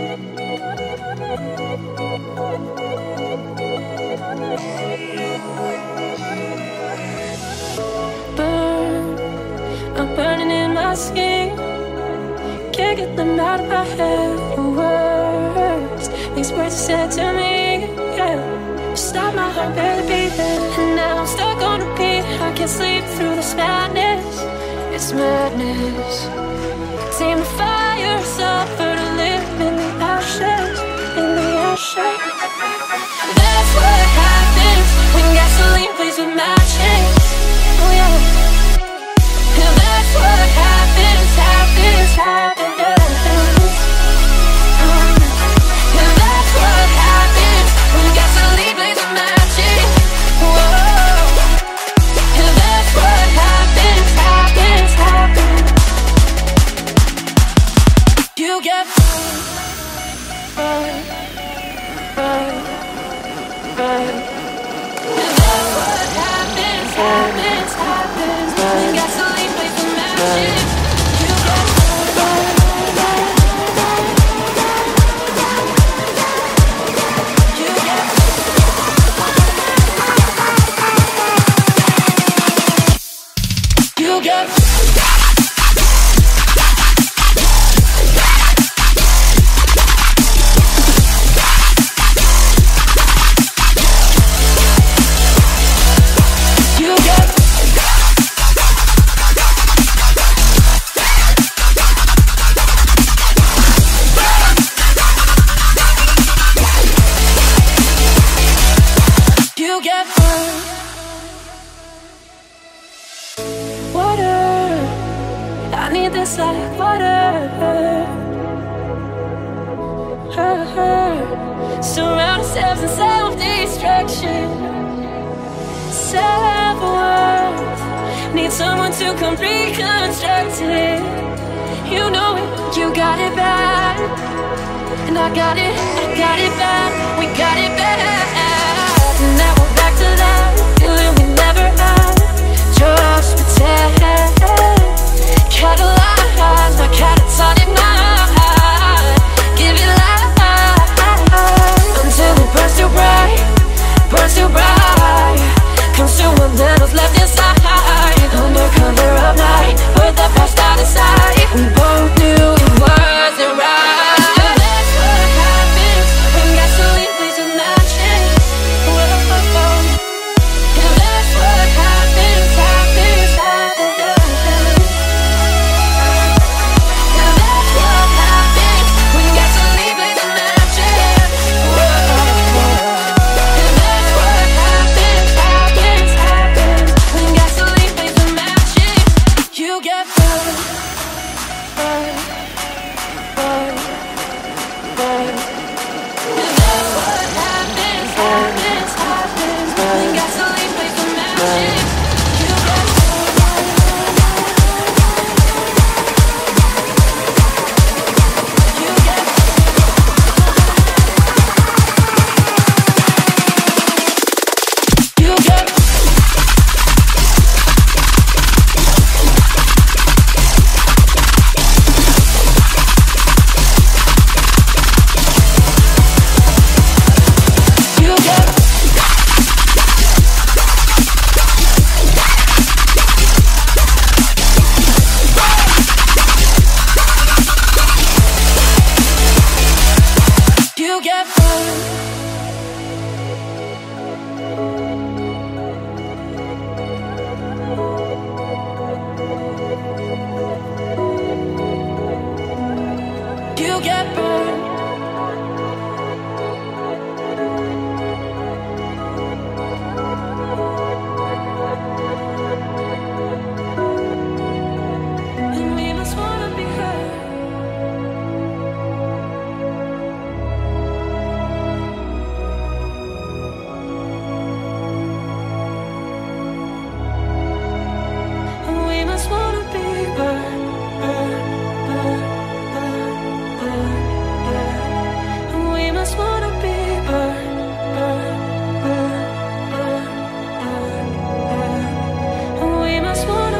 Burn, I'm burning in my skin. Can't get them out of my head. Words, these words are said to me, yeah. Stop my heart barely beating, and now I'm stuck on repeat. I can't sleep through this madness. It's madness. Seem to fire suffer to live in the ashes, in the ashes. That's what happens when gasoline plays with matches. Oh yeah. And that's what happens, happens, happens. And that's what happens when gasoline plays with matches. Whoa. And that's what happens, happens, happens. You get burned, burned, burned. And that's what happens, happens, happens. When gasoline plays with matches. You get burned. You get You get this like water. Surround ourselves in self-destruction. Self-worth. Need someone to come reconstruct it. You know it, you got it bad. And I got it bad. We got it bad. And now we're back to that feeling we never had. Just pretend. Catalyze my catatonic mind. Give it life until it burns too bright, burns too bright. Consume what little's left inside. Under cover of night, put the past out inside. We both knew it wasn't right. And that's what happens when gasoline plays with matches. Whoa. And that's what happens, happens, happens. We must wanna